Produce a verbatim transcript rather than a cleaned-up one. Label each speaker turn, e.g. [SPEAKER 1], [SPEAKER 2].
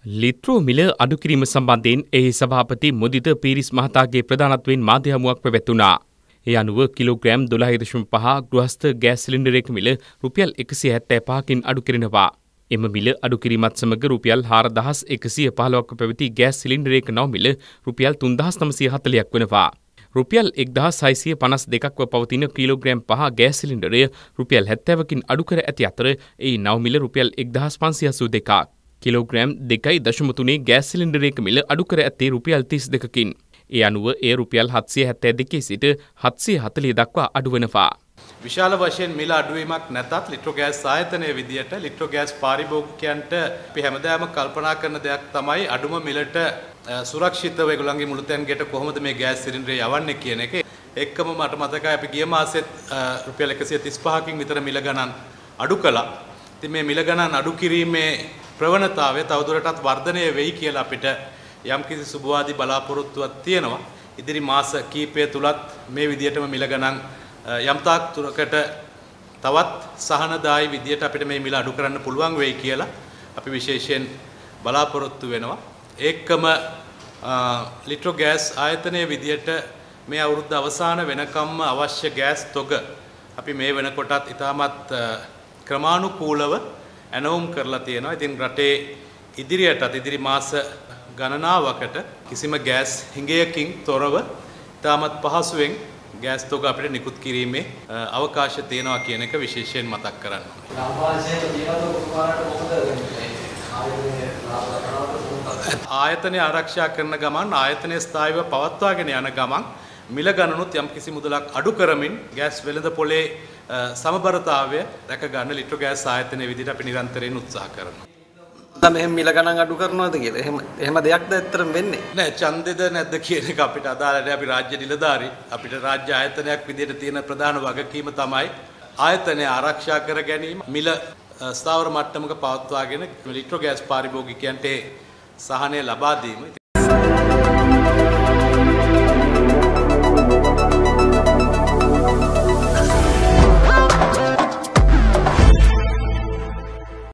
[SPEAKER 1] ලිත්‍රෝ මිල අඩු කිරීම සම්බන්ධයෙන් එහි සභාපති මුදිත පීරිස් මහතාගේ ප්‍රධානත්වයෙන් මාධ්‍ය හමුවක් පැවැත්වුණා. ඒ අනුව කිලෝග්‍රෑම් දොළහ දශමික පහ ගෘහස්ත ගෑස් සිලින්ඩරයක මිල රුපියල් එකසිය හැත්තෑ පහකින් අඩු කරනවා. එම මිල අඩු කිරීමත් සමග රුපියල් හාරදහස් එකසිය පහළොවක පැවති ගෑස් සිලින්ඩරයක නව මිල රුපියල් තුන්දහස් නවසිය හතළිහක් වනවා. රුපියල් එක්දහස් හයසිය පනස් දෙකක්ව පවතින කිලෝග්‍රෑම් පහ ගෑස් සිලින්ඩරය රුපියල් හැත්තෑවකින් අඩු කර ඇති අතර ඒ නව මිල රුපියල් එක්දහස් පන්සිය අසූ දෙකක්. කිලෝග්‍රෑම් දෙකයි දශම තුනේ ගෑස් සිලින්ඩරයක මිල අඩු කර ඇත්තේ රුපියල් තිස් දෙකකින්. ඒ අනුව එය රුපියල් හත්සිය හැත්තෑ දෙකේ සිට හත්සිය හතළිහ දක්වා අඩු වෙනවා.
[SPEAKER 2] විශාල වශයෙන් මිල අඩුවීමක් නැතත් ලිට්‍රෝ ගෑස් ආයතනයේ විදියට ලිට්‍රෝ ගෑස් පාරිභෝගිකයන්ට අපි හැමදාම කල්පනා කරන දෙයක් තමයි අඩුම මිලට සුරක්ෂිතව ඒගොල්ලන්ගේ මුළුතැන් ගෙට කොහොමද මේ ගෑස් සිලින්ඩරය යවන්නේ කියන එක. එක්කම මට මතකයි අපි ගිය මාසෙත් රුපියල් එකසිය තිස් පහකින් විතර මිල ගණන් අඩු කළා. ඉතින් මේ මිල ගණන් අඩු කිරීමේ ප්‍රවණතාවය තවදුරටත් වර්ධනය වෙයි කියලා අපිට යම්කිසි සුබවාදී බලාපොරොත්තුවක් තියෙනවා. ඉදිරි මාස කිහිපය තුලත් මේ විදියටම මිල ගණන් යම්තාක් තුරකට තවත් සහනදායි විදියට අපිට මේ මිල අඩු කරන්න පුළුවන් වෙයි කියලා අපි විශේෂයෙන් බලාපොරොත්තු වෙනවා. ඒකම ලිට්‍රෝ ගෑස් ආයතනයේ විදියට මේ අවුරුද්ද අවසාන වෙනකම්ම අවශ්‍ය ගෑස් තොග අපි මේ වෙනකොටත් ඉතාමත් ක්‍රමානුකූලව ඇනවුම් කරලා තියෙනවා. ඉතින් රටේ ඉදිරියටත් ඉදිරි මාස ගණනාවකට කිසිම ගෑස් හිඟයකින් තොරව ඉතාමත් පහසුවෙන් ගෑස් තොග අපිට නිකුත් කිරීමේ අවකාශය තියෙනවා කියන එක විශේෂයෙන් මතක් කරන්න ආයතනය ආරක්ෂා කරන ගමන් ආයතනයේ ස්ථායීව පවත්වාගෙන යන ගමන් මිල ගණනුත් යම්කිසි මුදලක් අඩු කරමින් ගෑස් වෙළඳ පොලේ සමබරතාවය රැක ගන්න ලිට්‍රෝ ගෑස් ආයතනයේ විදිහට අපි නිරන්තරයෙන් උත්සාහ කරනවා.
[SPEAKER 3] දැන් මෙහෙම මිල ගණන් අඩු කරනවද කියලා. එහෙම එහෙම දෙයක්ද ඇත්තටම වෙන්නේ?
[SPEAKER 2] නෑ ඡන්දෙද නැද්ද කියන එක අපිට අදාළ නැහැ. අපි රාජ්‍ය නිලධාරී. අපිට රාජ්‍ය ආයතනයක් විදිහට තියෙන ප්‍රධාන වගකීම තමයි ආයතනය ආරක්ෂා කර ගැනීම. මිල ස්ථාවර මට්ටමක පවත්වාගෙන ලිට්‍රෝ ගෑස් පාරිභෝගිකයන්ට සහනය ලබා දීම.